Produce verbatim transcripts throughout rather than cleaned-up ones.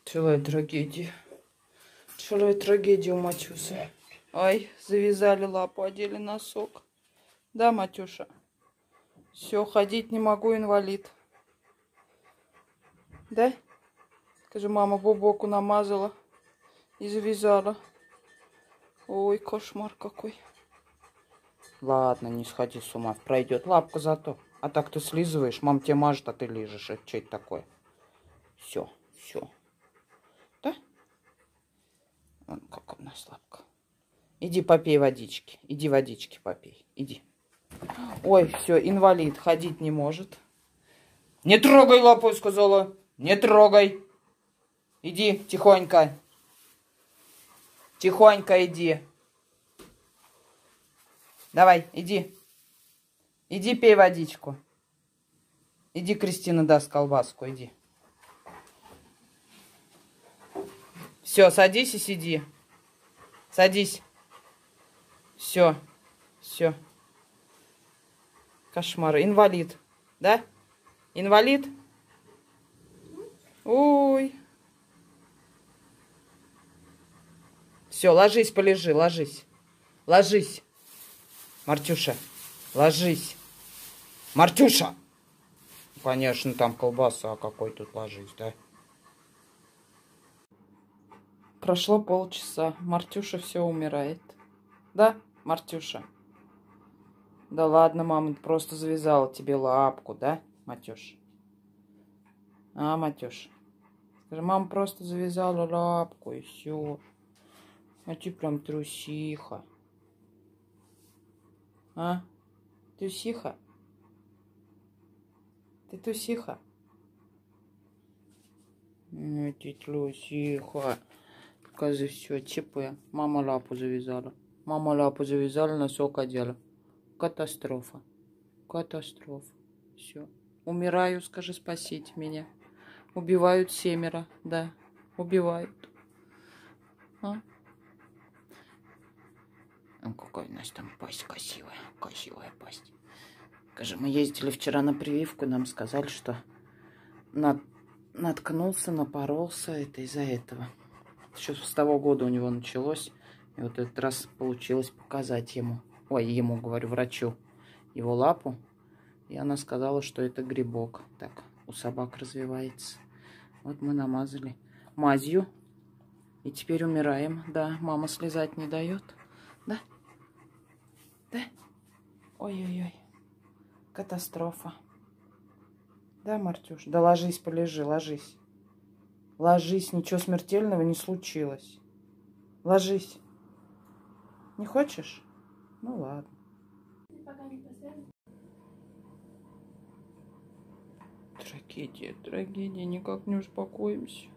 Целая трагедия. Целая трагедия у Матюсы. Ой, завязали лапу, одели носок. Да, Матюша? Все, ходить не могу, инвалид. Да? Скажи, мама бобоку намазала и завязала. Ой, кошмар какой. Ладно, не сходи с ума, пройдет. Лапка зато. А так ты слизываешь, мам тебе мажет, а ты лижешь. Это что это такое? Все, все. Да? Вон как у нас лапка. Иди попей водички. Иди водички попей. Иди. Ой, все, инвалид, ходить не может. Не трогай лапу, сказала. Не трогай. Иди, тихонько. Тихонько иди. Давай, иди. Иди пей водичку. Иди, Кристина даст колбаску, иди. Все, садись и сиди. Садись. Все, все. Кошмар. Инвалид, да? Инвалид? Ой. Все, ложись, полежи, ложись. Ложись. Мартюша, ложись. Мартюша! Конечно, там колбаса, а какой тут ложись, да? Прошло полчаса. Мартюша все умирает. Да, Мартюша? Да ладно, мама, просто завязала тебе лапку, да, Матюш? А, Матюш? Скажи, мама просто завязала лапку и все. А ты прям трусиха. А? Трусиха? Ты трусиха? Ну, ты трусиха. Скажи, все, ЧП. Мама лапу завязала. Мама лапу завязала, носок одела. Катастрофа. Катастрофа. Все. Умираю, скажи, спасите меня. Убивают семеро, да. Убивают. А? Ну, какая у нас там пасть красивая. Красивая пасть. Скажи, мы ездили вчера на прививку, нам сказали, что над... наткнулся, напоролся. Это из-за этого. Еще с того года у него началось. И вот этот раз получилось показать ему. Ой, ему, говорю, врачу. Его лапу. И она сказала, что это грибок. Так, у собак развивается. Вот мы намазали мазью. И теперь умираем. Да, мама слезать не дает. Да? Да? Ой-ой-ой. Катастрофа. Да, Мартюш? Да ложись, полежи, ложись. Ложись, ничего смертельного не случилось. Ложись. Не хочешь? Ну ладно. Трагедия, трагедия, никак не успокоимся.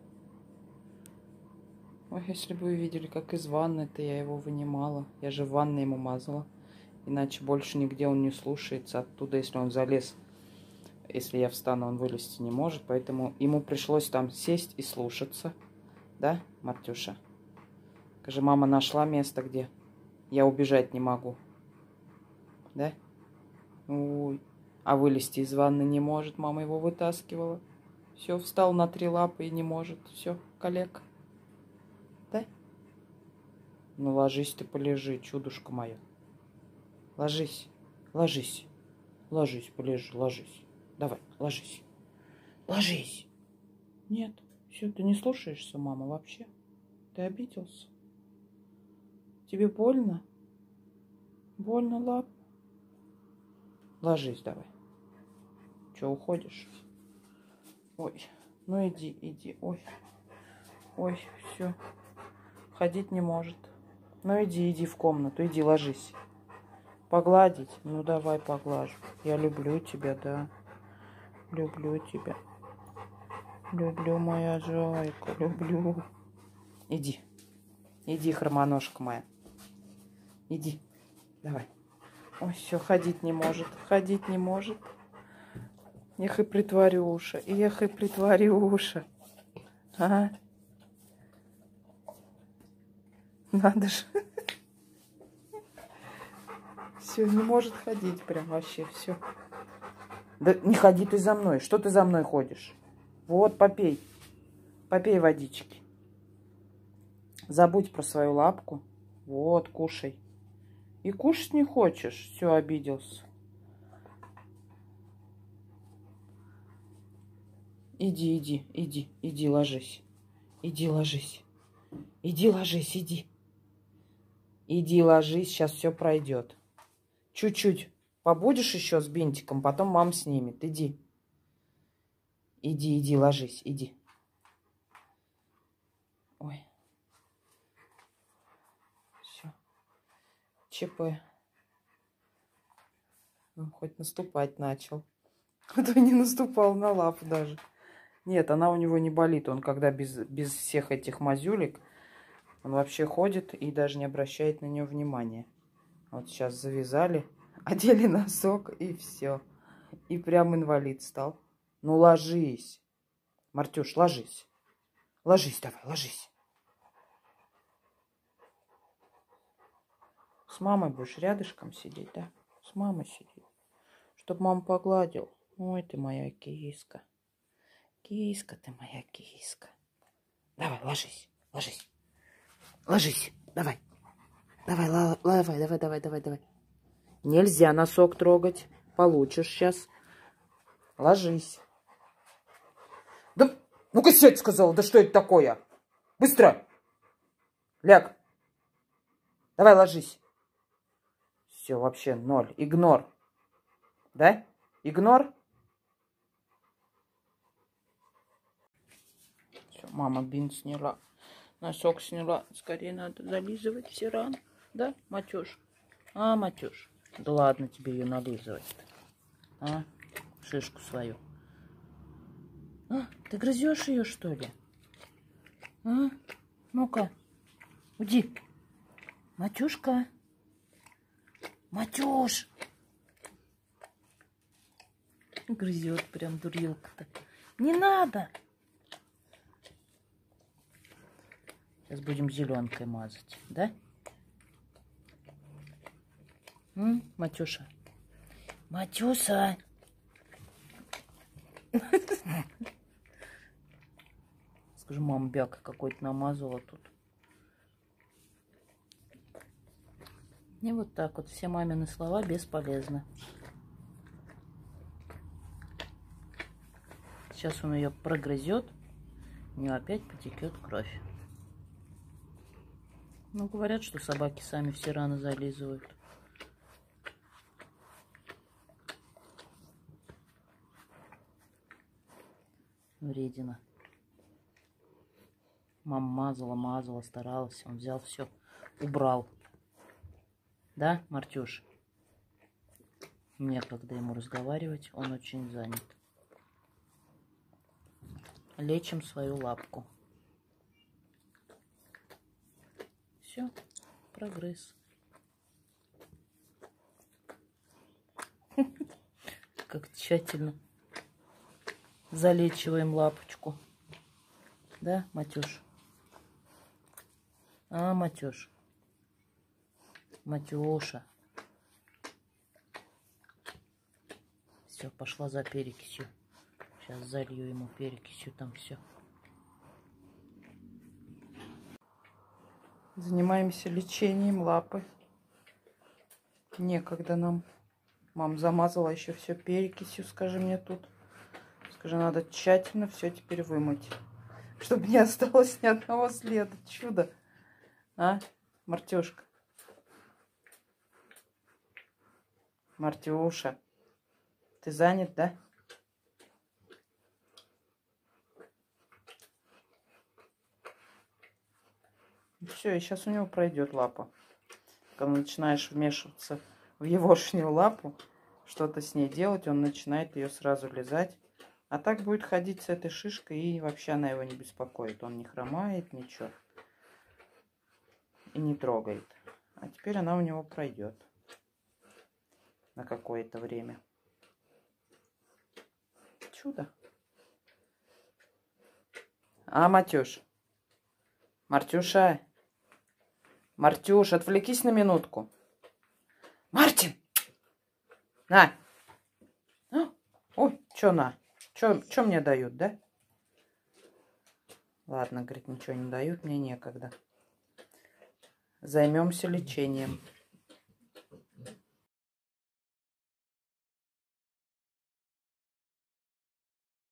Ой, если бы вы видели, как из ванны-то я его вынимала. Я же в ванной ему мазала. Иначе больше нигде он не слушается. Оттуда, если он залез, если я встану, он вылезти не может. Поэтому ему пришлось там сесть и слушаться. Да, Мартюша? Скажи, мама нашла место, где я убежать не могу. Да? Ой. А вылезти из ванны не может. Мама его вытаскивала. Все, встал на три лапы и не может. Все, калека. Да? Ну ложись ты, полежи, чудушка моя. Ложись, ложись, ложись, полежи, ложись. Давай, ложись. Ложись. Нет, все, ты не слушаешься, мама, вообще. Ты обиделся? Тебе больно? Больно, лап? Ложись давай. Че, уходишь? Ой, ну иди, иди, ой. Ой, все. Ходить не может. Ну иди, иди в комнату, иди, ложись. Погладить? Ну давай поглажу. Я люблю тебя, да. Люблю тебя. Люблю, моя зайка, люблю. Иди. Иди, хромоножка моя. Иди. Давай. Ой, все, ходить не может. Ходить не может. Эх и притворюша. Эх и притворюша. А? Надо же. Все, не может ходить прям вообще, все. Да не ходи ты за мной. Что ты за мной ходишь? Вот, попей. Попей водички. Забудь про свою лапку. Вот, кушай. И кушать не хочешь. Все, обиделся. Иди, иди, иди, иди, ложись. Иди, ложись. Иди, ложись, иди. Иди, ложись, сейчас все пройдет. Чуть-чуть побудешь еще с бинтиком, потом мама снимет. Иди. Иди, иди, ложись, иди. Ой. Все. ЧП. Он хоть наступать начал. А то не наступал на лапу даже. Нет, она у него не болит. Он когда без, без всех этих мазюлек, он вообще ходит и даже не обращает на нее внимания. Вот сейчас завязали, одели носок и все. И прям инвалид стал. Ну ложись. Мартюш, ложись. Ложись давай, ложись. С мамой будешь рядышком сидеть, да? С мамой сидеть. Чтоб мама погладил. Ой, ты моя киска. Киска ты моя киска. Давай, ложись, ложись. Ложись, давай. Давай, ла, давай, давай, давай, давай, давай. Нельзя носок трогать. Получишь сейчас. Ложись. Да, ну-ка сядь, сказала. Да что это такое? Быстро. Ляг. Давай, ложись. Все, вообще ноль. Игнор. Да? Игнор? Все, мама бинт сняла. Носок сняла. Скорее надо зализывать все раны. Да, Матюш? А, Матюш? Да ладно тебе ее нализывать-то. А? Шишку свою. А, ты грызешь ее, что ли? А? Ну-ка. Уйди. Матюшка. Матюш. Грызет прям дурилка-то. Не надо. Сейчас будем зеленкой мазать, да? М? Матюша. Матюша. Скажи, мама бяка какой-то намазала тут. И вот так вот все мамины слова бесполезны. Сейчас он ее прогрызет, у нее опять потекет кровь. Ну, говорят, что собаки сами все раны зализывают. Вредина. Мама мазала, мазала, старалась. Он взял все, убрал. Да, Мартюш? Некогда ему разговаривать, он очень занят. Лечим свою лапку. Все, прогресс. Как тщательно залечиваем лапочку. Да, Матюш? А, Матюш? Матюша. Все, пошла за перекисью. Сейчас залью ему перекисью, там все. Занимаемся лечением лапы. Некогда нам. Мам замазала еще все перекисью, скажи мне тут. Скажи, надо тщательно все теперь вымыть. Чтобы не осталось ни одного следа. Чудо. А, Мартюшка? Мартюша, ты занят, да? Все, и сейчас у него пройдет лапа. Когда начинаешь вмешиваться в егошнюю лапу, что-то с ней делать, он начинает ее сразу лизать. А так будет ходить с этой шишкой, и вообще она его не беспокоит. Он не хромает, ничего. И не трогает. А теперь она у него пройдет. На какое-то время. Чудо. А, Матюш? Мартюша? Мартюш, отвлекись на минутку. Мартин! На! А? Ой, что на? Что мне дают, да? Ладно, говорит, ничего не дают, мне некогда. Займемся лечением.